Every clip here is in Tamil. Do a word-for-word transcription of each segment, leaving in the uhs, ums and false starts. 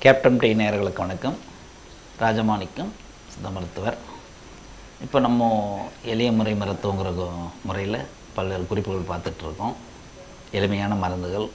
கேப்டன் டீ நேயர்களுக்கு வணக்கம். ராஜமாணிக்கம் சித்த மருத்துவர். இப்போ நம்ம எளிய முறை மருத்துவங்கிற முறையில் பல்வேறு குறிப்புகள் பார்த்துட்ருக்கோம். எளிமையான மருந்துகள்,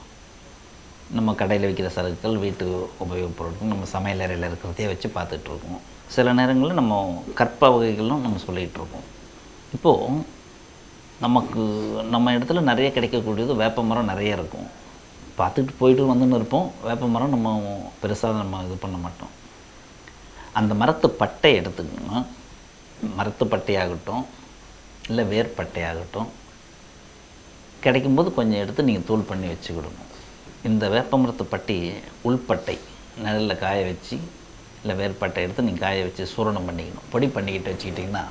நம்ம கடையில் விற்கிற சரக்குகள், வீட்டு உபயோகப் பொருட்கள், நம்ம சமையல் அறையில் இருக்கிறதையே வச்சு பார்த்துட்ருக்கோம். சில நேரங்களில் நம்ம கற்ப வகைகளும் நம்ம சொல்லிகிட்ருக்கோம். இப்போது நமக்கு நம்ம இடத்துல நிறைய கிடைக்கக்கூடியது வேப்ப மரம் நிறைய இருக்கும். பார்த்துட்டு போயிட்டு வந்துன்னு இருப்போம். வேப்ப மரம் நம்ம பெருசாக நம்ம இது பண்ண மாட்டோம். அந்த மரத்து பட்டை எடுத்துக்கோங்க. மரத்து பட்டையாகட்டும் இல்லை வேர்பட்டையாகட்டும் கிடைக்கும்போது கொஞ்சம் எடுத்து நீங்கள் தூள் பண்ணி வச்சுக்கிடணும். இந்த வேப்ப மரத்து பட்டி உள்பட்டை நிழலில் காய வச்சு இல்லை வேர்பட்டை எடுத்து நீங்கள் காய வச்சு சூரணம் பண்ணிக்கணும். பொடி பண்ணிக்கிட்டு வச்சுக்கிட்டிங்கன்னா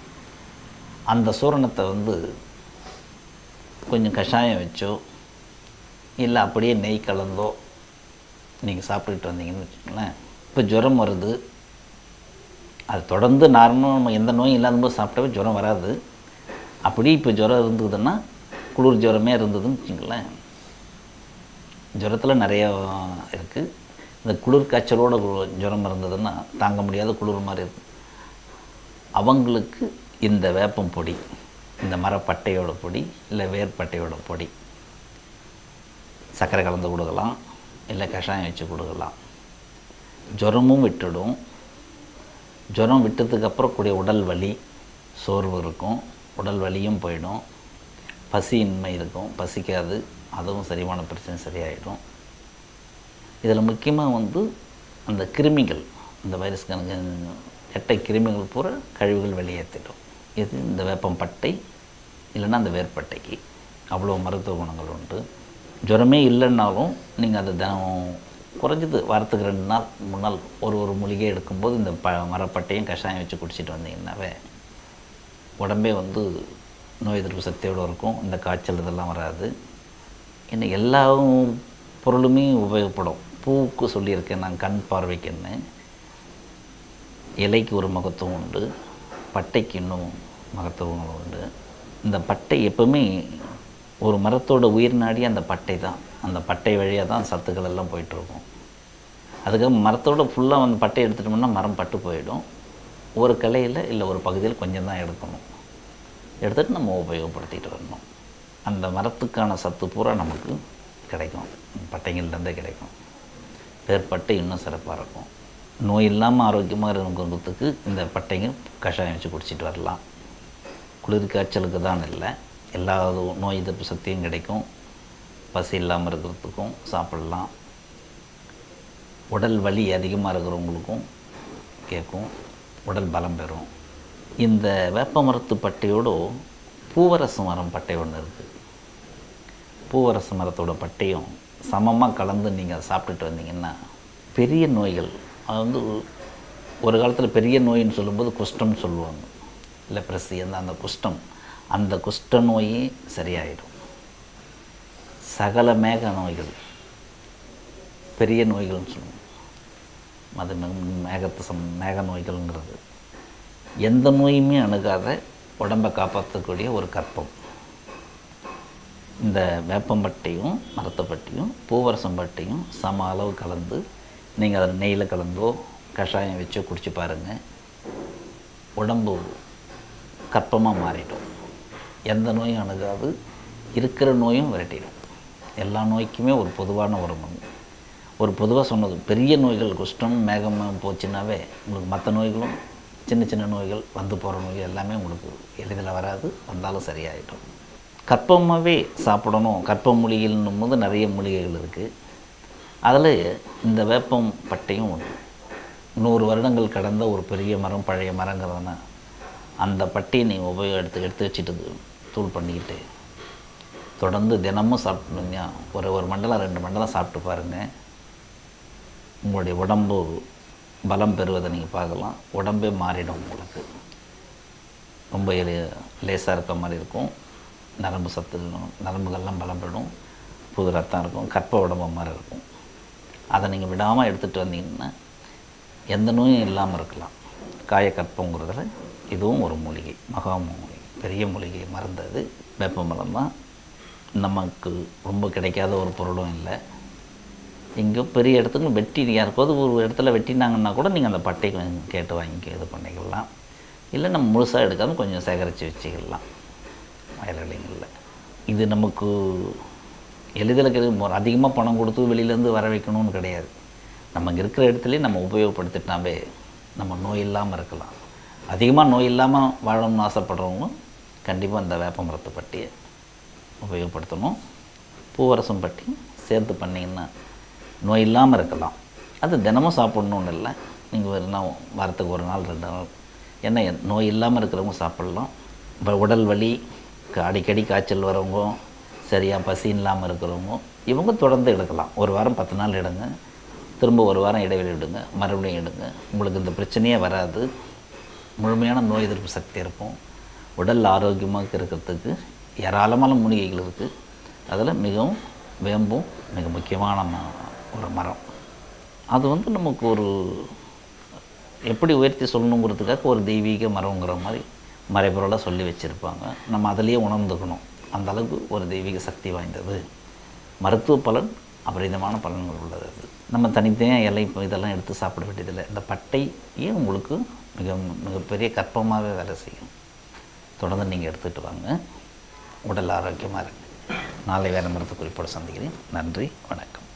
அந்த சூரணத்தை வந்து கொஞ்சம் கஷாயம் வச்சோ இல்லை அப்படியே நெய் கலந்தோ நீங்கள் சாப்பிட்டுட்டு வந்தீங்கன்னு வச்சுக்கோங்களேன். இப்போ ஜுரம் வருது, அது தொடர்ந்து நார்மலாக நம்ம எந்த நோயும் இல்லாதபோது சாப்பிட்டாவே ஜுரம் வராது. அப்படி இப்போ ஜுரம் இருந்ததுன்னா குளிர் ஜுரமே இருந்ததுன்னு வச்சுங்களேன். ஜுரத்தில் நிறைய இருக்குது. இந்த குளிர் காய்ச்சலோட ஜுரம் இருந்ததுன்னா தாங்க முடியாத குளிர் மாதிரி இருக்குது. அவங்களுக்கு இந்த வேப்பம் பொடி, இந்த மரப்பட்டையோட பொடி இல்லை வேர்பட்டையோட பொடி சர்க்கரை கலந்து கொடுக்கலாம், இல்லை கஷாயம் வச்சு கொடுக்கலாம். ஜுரமும் விட்டுடும். ஜுரம் விட்டதுக்கப்புறம் கூடிய உடல் வலி, சோர்வு இருக்கும். உடல் வலியும் போயிடும். பசியின்மை இருக்கும், பசிக்காது, அதுவும் சரியான பிரச்சனை சரியாயிடும். இதில் முக்கியமாக வந்து அந்த கிருமிகள், இந்த வைரஸ் கணக்கு எட்டை கிருமிகள் பூரா கழிவுகள் வெளியேற்றிடும். இது இந்த வேப்பம் பட்டை இல்லைன்னா அந்த வேர்பட்டைக்கு அவ்வளோ மருத்துவ குணங்கள் உண்டு. ஜுரமே இல்லைன்னாலும் நீங்கள் அதை தினம் குறைஞ்சது வாரத்துக்கு ரெண்டு நாள் மூணு நாள் ஒரு ஒரு மூலிகை எடுக்கும்போது இந்த ப மரப்பட்டையும் கஷாயம் வச்சு குடிச்சிட்டு வந்தீங்கன்னாவே உடம்பே வந்து நோய் எதிர்ப்பு சக்தியோடு இருக்கும். இந்த காய்ச்சல் இதெல்லாம் வராது. இன்னும் எல்லா பொருளுமே உபயோகப்படும். பூவுக்கு சொல்லியிருக்கேன் நான், கண் பார்வைக்குன்னு. இலைக்கு ஒரு மகத்துவம் உண்டு, பட்டைக்கு இன்னும் மகத்துவம் உண்டு. இந்த பட்டை எப்பவுமே ஒரு மரத்தோட உயிர் நாடி அந்த பட்டை தான். அந்த பட்டை வழியாக தான் சத்துக்கள் எல்லாம் போயிட்டுருக்கும். அதுக்காக மரத்தோட ஃபுல்லாக வந்து பட்டை எடுத்துட்டோம்னா மரம் பட்டு போயிடும். ஒரு கிளையில் இல்லை ஒரு பகுதியில் கொஞ்சம் தான் எடுக்கணும். எடுத்துகிட்டு நம்ம உபயோகப்படுத்திட்டு வரணும். அந்த மரத்துக்கான சத்து பூரா நமக்கு கிடைக்கும், பட்டைங்கள்லேருந்தே கிடைக்கும். வேர்பட்டை இன்னும் சிறப்பாக இருக்கும். நோய் இல்லாமல் ஆரோக்கியமாக இருக்கிறதுக்கு இந்த பட்டைங்க கஷாயம் வச்சு குடிச்சிட்டு வரலாம். குளிர் காய்ச்சலுக்கு தான் இல்லை, எல்லா நோய் எதிர்ப்பு சக்தியும் கிடைக்கும். பசி இல்லாமல் இருக்கிறதுக்கும் சாப்பிடலாம். உடல் வலி அதிகமாக இருக்கிறவங்களுக்கும் கேட்கும், உடல் பலம் பெறும். இந்த வேப்ப மரத்து பட்டையோடு பூவரசு மரம் பட்டை ஒன்று இருக்குது. பூவரசு மரத்தோட பட்டையும் சமமாக கலந்து நீங்கள் சாப்பிட்டுட்டு வந்தீங்கன்னா பெரிய நோய்கள், அது வந்து ஒரு காலத்தில் பெரிய நோயின்னு சொல்லும்போது குஷ்டம்னு சொல்லுவாங்க, இல்லை பிரசி, அந்த அந்த குஷ்டம், அந்த குஷ்ட நோயே சரியாயிடும். சகல மேக நோய்கள், பெரிய நோய்கள்னு சொல்லுவோம், அது மேகத்து சம் மேக நோய்கள்ங்கிறது எந்த நோயுமே அணுகாத உடம்பை காப்பாற்றக்கூடிய ஒரு கற்பம். இந்த வேப்பம்பட்டையும் மரத்தப்பட்டையும் பூவரசம்பட்டையும் சம அளவு கலந்து நீங்கள் அதை நெய்யில் கலந்தோ கஷாயம் வச்சோ குடிச்சு பாருங்கள். உடம்பு கற்பமாக மாறிடும். எந்த நோயும் அணுகாது, இருக்கிற நோயும் விரட்டிடும். எல்லா நோய்க்குமே ஒரு பொதுவான ஒரு ஒரு பொதுவாக சொன்னது, பெரிய நோய்கள் குஷ்டம் மேகமாக போச்சுன்னாவே உங்களுக்கு மற்ற நோய்களும் சின்ன சின்ன நோய்கள் வந்து போகிற நோய்கள் எல்லாமே உங்களுக்கு எளிதில் வராது, வந்தாலும் சரியாயிடும். கற்பமாகவே சாப்பிடணும். கற்ப மூலிகைன்னும் போது நிறைய மூலிகைகள் இருக்குது. அதில் இந்த வேப்பம் பட்டையும் ஒன்று. நூறு வருடங்கள் கடந்த ஒரு பெரிய மரம், பழைய மரங்கிறதுனா அந்த பட்டியை நீங்கள் உபயோக எடுத்து எடுத்து வச்சுட்டு தூள் பண்ணிக்கிட்டு தொடர்ந்து தினமும் சாப்பிட்டுங்க. ஒரு ஒரு மண்டலம் ரெண்டு மண்டலம் சாப்பிட்டு பாருங்கள். உங்களுடைய உடம்பு பலம் பெறுவதை நீங்கள் பார்க்கலாம். உடம்பே மாறிடும். உங்களுக்கு ரொம்ப லேசாக இருக்க மாதிரி இருக்கும். நரம்பு சத்து, நரம்புகள்லாம் பலம் பெறும். புது ரத்தம் இருக்கும். கற்ப உடம்பு மாதிரி இருக்கும். அதை நீங்கள் விடாமல் எடுத்துகிட்டு வந்தீங்கன்னா எந்த நோயும் இல்லாமல் இருக்கலாம். காயக்கற்பங்கிறதுல இதுவும் ஒரு மூலிகை, மகா மூலிகை, பெரிய மூலிகை மருந்து. அது வேப்ப மரம் தான். நமக்கு ரொம்ப கிடைக்காத ஒரு பொருளும் இல்லை. எங்கேயோ பெரிய இடத்துக்கு வெட்டி யாருக்காவது ஒரு இடத்துல வெட்டினாங்கன்னா கூட நீங்கள் அந்த பட்டை கொஞ்சம் கேட்டு வாங்கி இது பண்ணிக்கலாம். இல்லை நம்ம முழுசாக எடுக்காமல் கொஞ்சம் சேகரித்து வச்சுக்கலாம் வயல்வெளிகளில். இது நமக்கு எளிதில் கிடைக்கும். அதிகமாக பணம் கொடுத்து வெளியிலேருந்து வர வைக்கணும்னு கிடையாது. நம்ம இருக்கிற இடத்துலையும் நம்ம உபயோகப்படுத்திட்டாவே நம்ம நோய் இல்லாமல் இருக்கலாம். அதிகமாக நோய் இல்லாமல் வாழணும்னு ஆசைப்படுறவங்க கண்டிப்பாக இந்த வேப்ப மரத்து பட்டியை உபயோகப்படுத்தணும். பூவரசம் பட்டி சேர்த்து பண்ணிங்கன்னா நோய் இல்லாமல் இருக்கலாம். அது தினமும் சாப்பிட்ணுன்னு இல்லை, நீங்கள் ஒரு நாள் வாரத்துக்கு ஒரு நாள் ரெண்டு நாள் என்ன நோய் இல்லாமல் இருக்கிறவங்க சாப்பிட்லாம். இப்போ உடல் வலி, அடிக்கடி காய்ச்சல் வரவங்க, சரியாக பசி இல்லாமல் இருக்கிறவங்க இவங்க தொடர்ந்து எடுக்கலாம். ஒரு வாரம் பத்து நாள் எடுங்க, திரும்ப ஒரு வாரம் இடைவெளி விடுங்க, மறுபடியும் எடுங்க. உங்களுக்கு இந்த பிரச்சனையே வராது. முழுமையான நோய் எதிர்ப்பு சக்தி இருக்கும். உடல் ஆரோக்கியமாக இருக்கிறதுக்கு ஏராளமான மூலிகைகள் இருக்குது. அதில் மிகவும் வேம்பும் மிக முக்கியமான ஒரு மரம். அது வந்து நமக்கு ஒரு எப்படி உயர்த்தி சொல்லணுங்கிறதுக்காக ஒரு தெய்வீக மரங்கிற மாதிரி மறைபொருளாக சொல்லி வச்சுருப்பாங்க. நம்ம அதிலேயே உணர்ந்துக்கணும். அந்த அளவுக்கு ஒரு தெய்வீக சக்தி வாய்ந்தது. மருத்துவ பலன் அபரிதமான பலன்கள் உள்ளது. அது நம்ம தனித்தனியாக இலை இதெல்லாம் எடுத்து சாப்பிட வேண்டியதில்லை. இந்த பட்டையே உங்களுக்கு மிக மிகப்பெரிய கற்பமாகவே வேலை செய்யும். தொடர்ந்து நீங்கள் எடுத்துகிட்டு வாங்க. உடல் ஆரோக்கியமாக இருக்கு. நாளை வேறு மருத்துவ குறிப்போடு சந்திக்கிறேன். நன்றி, வணக்கம்.